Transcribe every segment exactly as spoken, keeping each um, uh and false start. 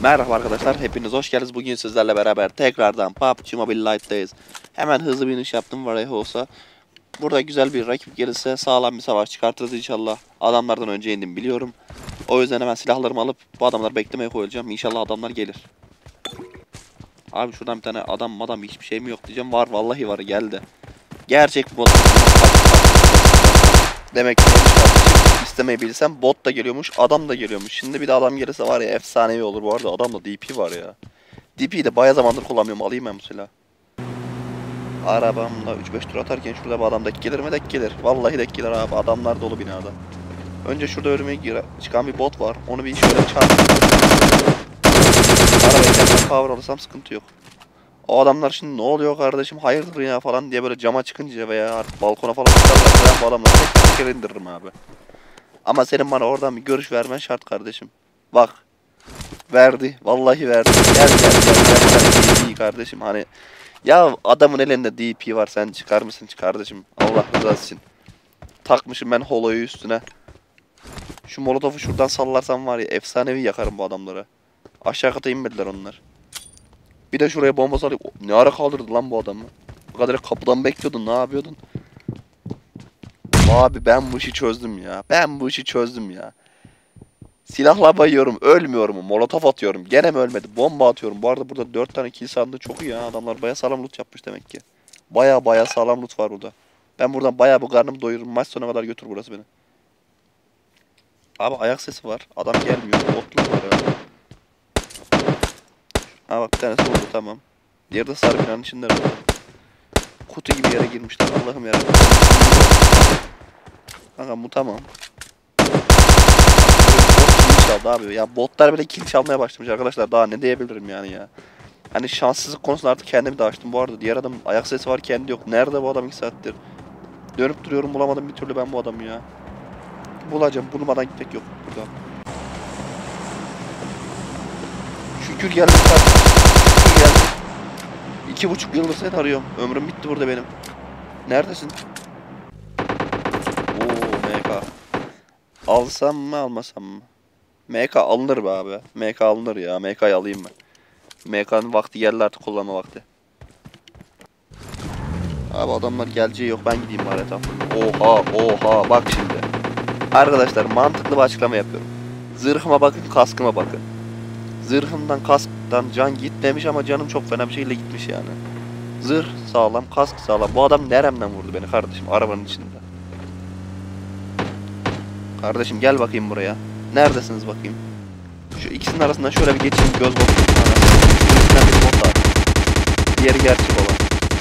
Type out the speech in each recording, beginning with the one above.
Merhaba arkadaşlar, hepiniz hoş geldiniz. Bugün sizlerle beraber tekrardan P U B G Mobile Lite'dayız. Hemen hızlı bir iniş yaptım var ya olsa. Burada güzel bir rakip gelirse sağlam bir savaş çıkartırız inşallah. Adamlardan önce indim biliyorum. O yüzden hemen silahlarımı alıp bu adamları beklemeye koyacağım. İnşallah adamlar gelir. Abi şuradan bir tane adam adam hiçbir şey mi yok diyeceğim. Var vallahi var, geldi. Gerçek bot. Demek ki istemeyi bilsem bot da geliyormuş, adam da geliyormuş. Şimdi bir de adam gelirse var ya efsanevi olur. Bu arada adamda D P var ya. D P'yi de baya zamandır kullanmıyorum. Alayım ben bu silahı. Arabamla üç beş tur atarken şurada bir adam dek gelir mi? Dek gelir. Vallahi dek gelir abi. Adamlar dolu binada. Önce şurada önüme gire, çıkan bir bot var. Onu bir şöyle çarp. Arabayı kendime power alırsam sıkıntı yok. O adamlar şimdi ne oluyor kardeşim hayırdır ya falan diye böyle cama çıkınca veya artık balkona falan çıkarlar. Ben bu adamları tek tek indiririm abi. Ama senin bana oradan bir görüş vermen şart kardeşim. Bak. Verdi. Vallahi verdi. Gel gel gel gel. gel. D P kardeşim hani. Ya adamın elinde D P var. Sen çıkar mısın kardeşim? Allah rızası için. Takmışım ben holoyu üstüne. Şu molotofu şuradan sallarsam var ya efsanevi yakarım bu adamları. Aşağı kata inmediler onlar. Bir de şuraya bomba salıyor. Ne ara kaldırdı lan bu adamı? Bu kadar kapıdan bekliyordun. Ne yapıyordun? Abi ben bu işi çözdüm ya. Ben bu işi çözdüm ya. Silahla bayıyorum. Ölmüyorum. Molotof atıyorum. Gene mi ölmedi? Bomba atıyorum. Bu arada burada dört tane kill sandığı çok iyi ya. Adamlar baya sağlam loot yapmış demek ki. Baya baya sağlam loot var burada. Ben buradan baya bu karnımı doyururum. Maç sonuna kadar götür burası beni. Abi ayak sesi var. Adam gelmiyor. Botlu var ya. Ha bak bir tanesi vurdu tamam. Diğeri de sarı binanın içinde var. Kutu gibi yere girmişler. Allah'ım yarabbim. Kanka bu tamam. Çaldı abi. Ya botlar bile kill çalmaya başlamış arkadaşlar. Daha ne diyebilirim yani ya. Hani şanssızlık konusunda artık kendimi de açtım. Bu arada diğer adamın ayak sesi var, kendi yok. Nerede bu adam iki saattir? Dönüp duruyorum, bulamadım bir türlü ben bu adamı ya. Bulacağım, bulmadan gitmek yok burada. Şükür geldi kardeşim. Şükür geldi. İki buçuk yıldır seni arıyorum. Ömrüm bitti burada benim. Neredesin? Oo M K. Alsam mı almasam mı? M K alınır be abi. M K alınır ya. M K'yı alayım ben. M K'nın vakti geldi artık, kullanma vakti. Abi adamlar geleceği yok, ben gideyim bari tam. Oha oha bak şimdi. Arkadaşlar mantıklı bir açıklama yapıyorum. Zırhıma bakın, kaskıma bakın. Zırhımdan kasktan can gitmemiş ama canım çok fena bir şekilde gitmiş yani. Zırh sağlam, kask sağlam. Bu adam neremden vurdu beni kardeşim arabanın içinde. Kardeşim gel bakayım buraya. Neredesiniz bakayım? Şu ikisinin arasında şöyle bir geçeyim, göz bakayım. İkisinden bir bot var. Diğeri gerçek olan.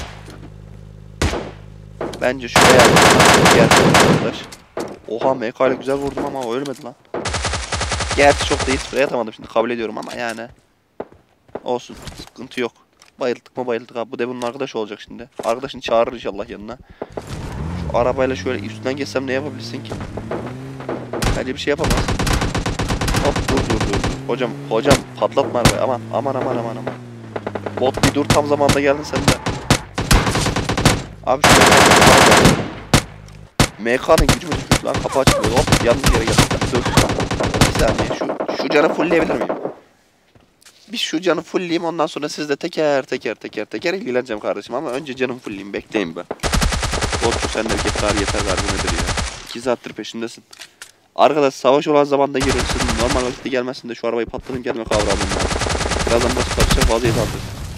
Bence şuraya gerçek arkadaş. Oha M K ile güzel vurdum ama o ölmedi lan. Gerçi çok da iyi sprey atamadım şimdi, kabul ediyorum ama yani. Olsun, sıkıntı yok. Bayıldık mı bayıldık abi. Bu da bunun arkadaş olacak şimdi. Arkadaşını çağırır inşallah yanına. Şu arabayla şöyle üstünden geçsem ne yapabilirsin ki? Bence bir şey yapamaz. Hop dur dur dur. Hocam hocam patlatma arabayı, aman aman aman aman aman. Bot bir dur, tam zamanda geldin sen de. Abi şöyle M K'nın gücü mü düşmüş lan, kapı açılıyor. Hop yanlış yere geldim. Dur bir saniye, şu, şu canı fullleyebilir miyim? Bir şu canı fullleyeyim, ondan sonra sizle teker teker teker teker ilgileneceğim kardeşim, ama önce canımı fullleyeyim, bekleyin be. Botçu sen de git bari, yeter ver, bu nedir ya. İki saattir peşindesin. Arkadaş savaş olan zamanda gelirsin, normal vakitte gelmezsin de şu arabayı patlatayım gelme kavramım ya. Birazdan nasıl karışacak vaziyet aldı.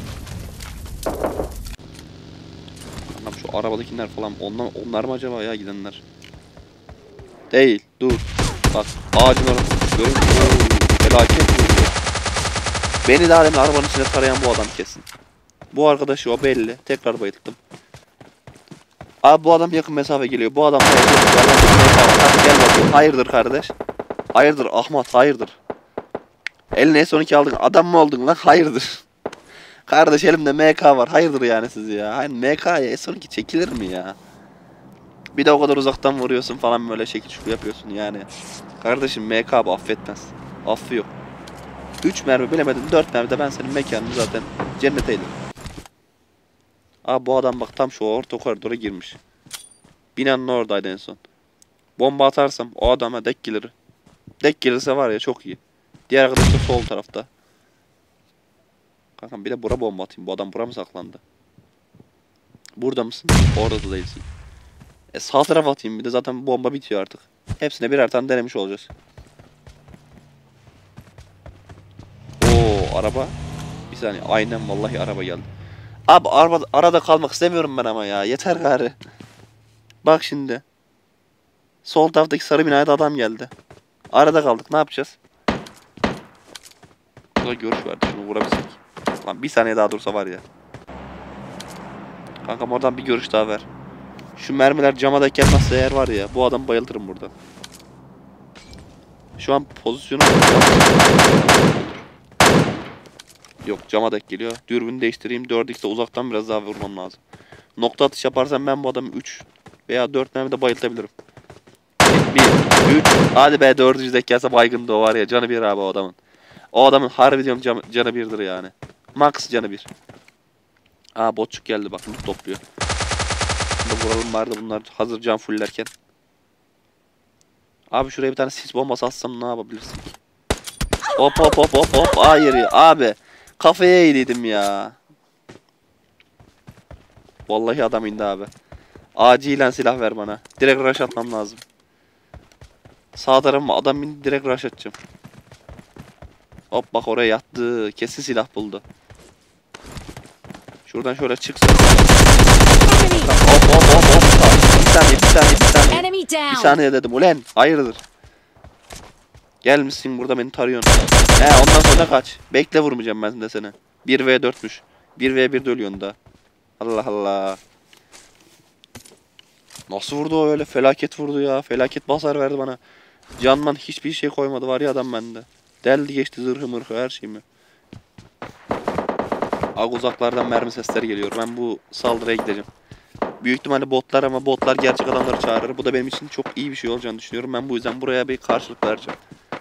Anam şu arabadakiler falan, onlar, onlar mı acaba ya gidenler? Değil, dur. Bak ağacın orası görüyor musun? Felaket vurdu. Beni daha demin arabanın içine tarayan bu adam kesin. Bu arkadaşı o belli. Tekrar bayılttım. Abi bu adam yakın mesafe geliyor. Bu adam da hadi gel bakayım. Hayırdır kardeş? Hayırdır Ahmet, hayırdır? Eline S on iki aldın. Adam mı oldun lan? Hayırdır? Kardeş elimde M K var. Hayırdır yani siz ya? Hani M K'ya S on iki çekilir mi ya? Bir de o kadar uzaktan vuruyorsun falan, böyle şekil şukul yapıyorsun yani. Kardeşim M K bu affetmez. Affı yok. üç mermi bilemedin, dört mermide ben senin mekanını zaten cennet eyledim. Abi bu adam bak tam şu orta koridora girmiş. Binanın oradaydı en son. Bomba atarsam o adama dek gelir. Dek gelirse var ya çok iyi. Diğer arkadaş da sol tarafta. Kankam bir de bura bomba atayım. Bu adam bura mı saklandı? Burada mısın? Orada da değilsin. E sağ tarafa atayım bir de zaten bomba bitiyor artık. Hepsine birer tane denemiş olacağız. Oo araba. Bir saniye aynen vallahi araba geldi. Abi araba, arada kalmak istemiyorum ben ama ya. Yeter gari. Bak şimdi. Sol taraftaki sarı binaya da adam geldi. Arada kaldık ne yapacağız? Burada görüş vardı şunu vurabilsek. Lan bir saniye daha dursa var ya. Kankam oradan bir görüş daha ver. Şu mermiler cama da gelmezse eğer var ya bu adam bayıltırım buradan. Şu an pozisyonu yok cama denk geliyor. Dürbünü değiştireyim. dört x'te uzaktan biraz daha vurmam lazım. Nokta atış yaparsam ben bu adamı üç veya dört mermide bayıltabilirim. bir, üç. Hadi be dördüncü denk gelse baygındı o var ya. Canı bir abi o adamın. O adamın harbi diyorum can, canı birdir yani. Max canı bir. Aa botçuk geldi bak loot topluyor. Şimdi vuralım bari de bunlar hazır can fullerken. Abi şuraya bir tane sis bombası atsam ne yapabilirsin? Hop hop hop hop hop. Hayır ya abi. Kafaya eğildim ya. Vallahi adam indi abi. Acilen silah ver bana. Direkt rush atmam lazım. Sağ tarafıma adam indi direkt rush atacağım. Hop bak oraya yattı. Kesin silah buldu. Şuradan şöyle çıksın. Hop hop hop hop. Bir saniye bir saniye bir saniye. Bir saniye dedim ulen. Hayırdır? Gelmişsin burada beni tarıyorsun. He ondan sonra kaç. Bekle vurmayacağım ben de seni. bir ve dörtmüş. bir ve birde ölüyorsun da. Allah Allah. Nasıl vurdu o öyle? Felaket vurdu ya. Felaket basar verdi bana. Canman hiçbir şey koymadı var ya adam bende. Deldi geçti zırhı mırhı her şeyimi. Ag uzaklardan mermi sesleri geliyor. Ben bu saldırıya gideceğim. Büyük ihtimalle botlar ama botlar gerçek adamları çağırır. Bu da benim için çok iyi bir şey olacağını düşünüyorum. Ben bu yüzden buraya bir karşılık vereceğim.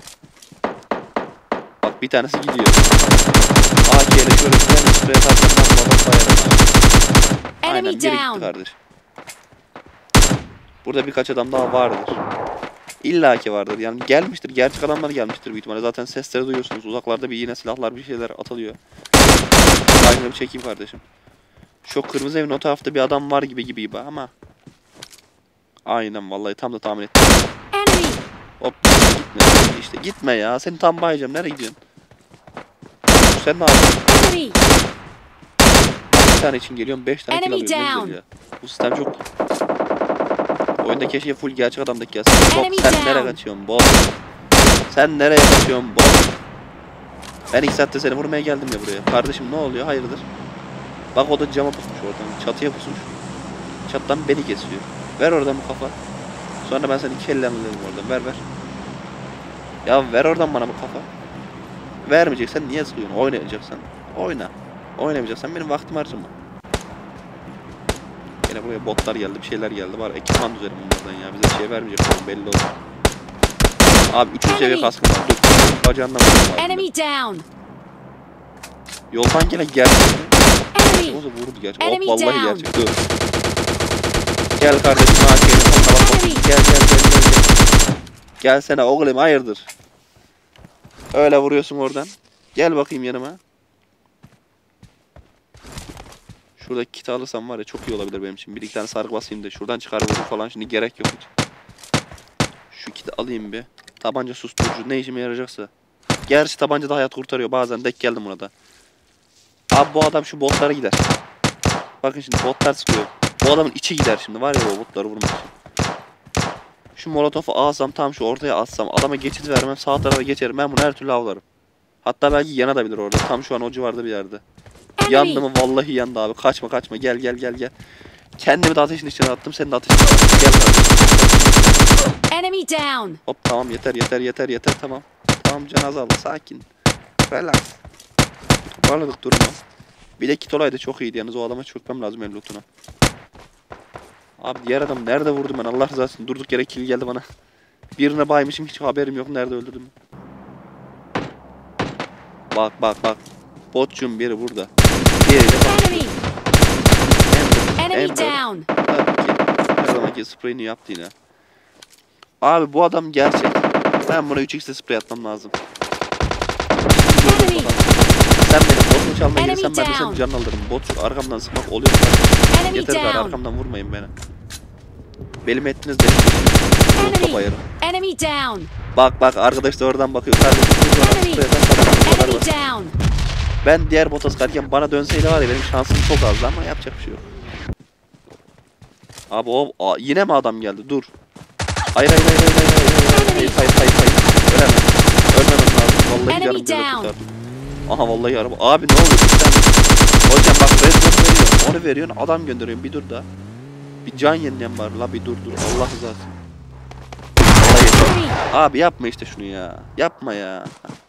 Bak bir tanesi gidiyor. A K ile şöyle bir tane sprey atarsan ben bu adamı sayarım. Aynen biri gitti kardeş. Burada birkaç adam daha vardır. İlla ki vardır. Yani gelmiştir. Gerçek adamlar gelmiştir büyük ihtimalle. Zaten sesleri duyuyorsunuz. Uzaklarda bir yine silahlar bir şeyler atılıyor. Aynı bir çekeyim kardeşim. Şu kırmızı evin o tarafta bir adam var gibi gibi gibi ama. Aynen vallahi tam da tahmin ettim. Hop gitme işte gitme ya. Seni tam bayacağım. Nereye gidiyorsun? Sen ne yapıyorsun? Bir tane için geliyorum. Beş tane kill alıyorum. Ne güzel ya. Bu sistem çok. Oyunda keşke full gerçek adamdaki gelsin. Bot sen nereye kaçıyorsun bot? Sen nereye kaçıyorsun bot? Ben ilk saatte seni vurmaya geldim ya buraya. Kardeşim ne oluyor? Hayırdır? Bak o da cama pusmuş oradan. Çatıya pusmuş. Çattan beni kesiyor. Ver oradan bu kafa. Sonra ben seni kellen alayım oradan. Ver ver. Ya ver oradan bana bu kafa. Vermeyeceksen niye sıkıyorsun? Oynayacaksan. Oyna. Oynamayacaksan benim vaktim harcama. Yine buraya botlar geldi. Bir şeyler geldi. Var ekipman düzelim bunlardan ya. Bize şey vermeyecek. Belli oldu. Abi üçüncü seviye kaskım var. Dur. Bacağından vurdu. Yoldan gelen gerçek mi? O da vurdu gerçek. Hop vallahi gerçek. Dur. Gel kardeşim A K'nin sonuna bak. Gel gel gel gel gel. Gelsene oğlum hayırdır? Öyle vuruyorsun oradan. Gel bakayım yanıma. Şurada kit alırsam var ya çok iyi olabilir benim için. Bir iki tane sargı basayım da şuradan çıkar vurur falan şimdi gerek yok hiç. Şu kiti alayım bir. Tabanca susturucu ne işime yarayacaksa. Gerçi tabanca da hayat kurtarıyor bazen denk geldim buna da. Abi bu adam şu botlara gider. Bakın şimdi botlar sıkıyor. Bu adamın içi gider şimdi var ya o botları vurmak için. Şu molotofu alsam tam şu ortaya atsam adama geçit vermem sağ tarafa geçerim ben bunu her türlü avlarım. Hatta belki yanabilir orada tam şu an o civarda bir yerde. Yandı mı vallahi yandı abi kaçma kaçma gel gel gel gel. Kendimi de ateşin içine attım seni de ateşin içine attım gel kardeşim. Enemy down. Hop tamam yeter yeter yeter yeter tamam. Tamam can azaldı sakin. Relax. Toparladık durumu. Bir de kit olaydı çok iyiydi yalnız o adama çökmem lazım el lootuna. Abi diğer adam nerede vurdum ben Allah rızası için durduk yere kill geldi bana. Birine baymışım hiç haberim yok nerede öldürdüm. Bak bak bak. Botçum biri burada. Diğeri de bak. Enemy. Enemy down. Her zamanki spreyini yaptı yine. Abi bu adam gerçek. Ben buna üç x'de sprey atmam lazım. Sen benim botumu kişi almaya Enemy gelirsem ben de senin down. canını alırım. Bot arkamdan sıkmak oluyor kardeşim. Enemy Yeter gari down. arkamdan vurmayın beni. Benim ettiniz benim peşim. Botta Enemy. bayarım. Enemy down. Bak bak arkadaş da oradan bakıyor. Kardeşim dur bana Enemy. spreyden sabahına bu kadar Enemy basit. down. Ben diğer bota sıkarken bana dönseydi var ya benim şansım çok azdı ama yapacak bir şey yok. Abi o Aa, yine mi adam geldi? Dur. Hayır hayır hayır hayır hayır hayır hayır hayır hayır hayır hayır ölemem. Ölmemem lazım. Vallahi Enemy canım böyle down. kurtardı. Aha vallahi araba. Abi ne oluyor? Bir tane- Hocam bak red dot veriyorsun. Onu veriyorsun adam gönderiyorsun. Bir dur da. Bir can yenilen var la bir dur dur. Allah rızası. Vallahi yeter. Enemy. Abi yapma işte şunu ya. Yapma ya.